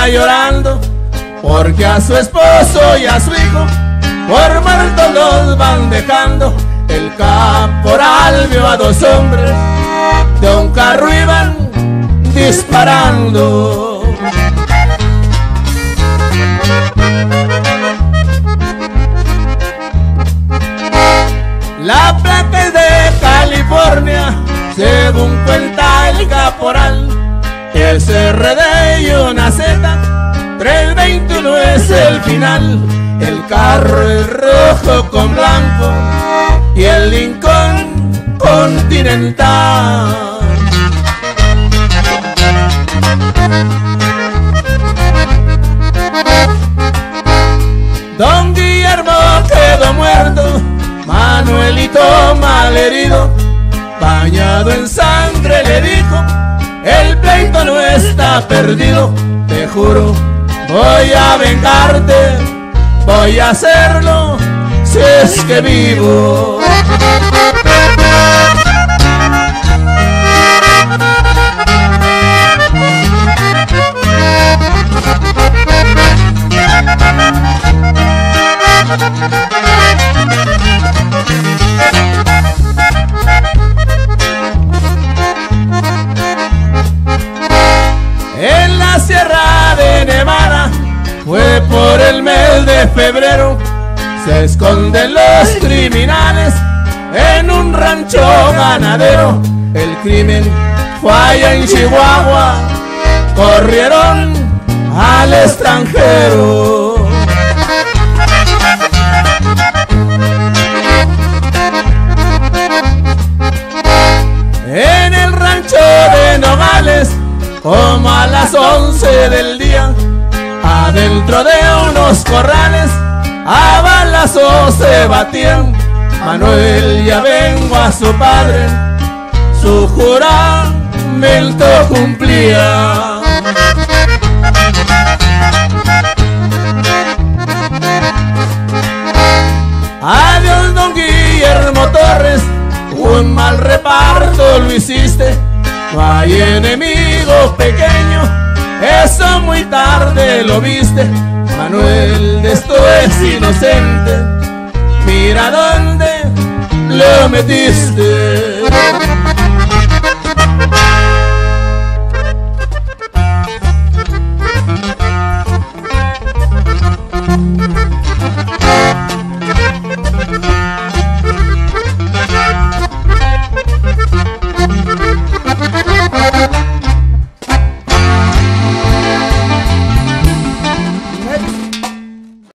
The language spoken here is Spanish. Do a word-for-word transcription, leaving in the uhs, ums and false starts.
está llorando porque a su esposo y a su hijo por muertos los van dejando. El caporal vio a dos hombres de un carro iban disparando. La placa es de California, según cuenta el caporal. Es R D y una Z, tres veintiuno es el final. El carro es rojo con blanco y el Lincoln Continental. Don Guillermo quedó muerto, Manuelito malherido, bañado en sangre le dijo: el pleito no está perdido, te juro, voy a vengarte, voy a hacerlo si es que vivo. En la Sierra de Nevada fue por el mes de febrero, se esconden los criminales en un rancho ganadero. El crimen fue allá en Chihuahua, corrieron al extranjero. En el rancho de Nogales, como a las once del día, adentro de unos corrales a balazos se batían. Manuel ya vengo a su padre, su juramento cumplía. Adiós don Guillermo Torres, un mal reparto lo hiciste. No hay enemigo pequeño, eso muy tarde lo viste. Manuel, de esto es inocente, mira dónde lo metiste.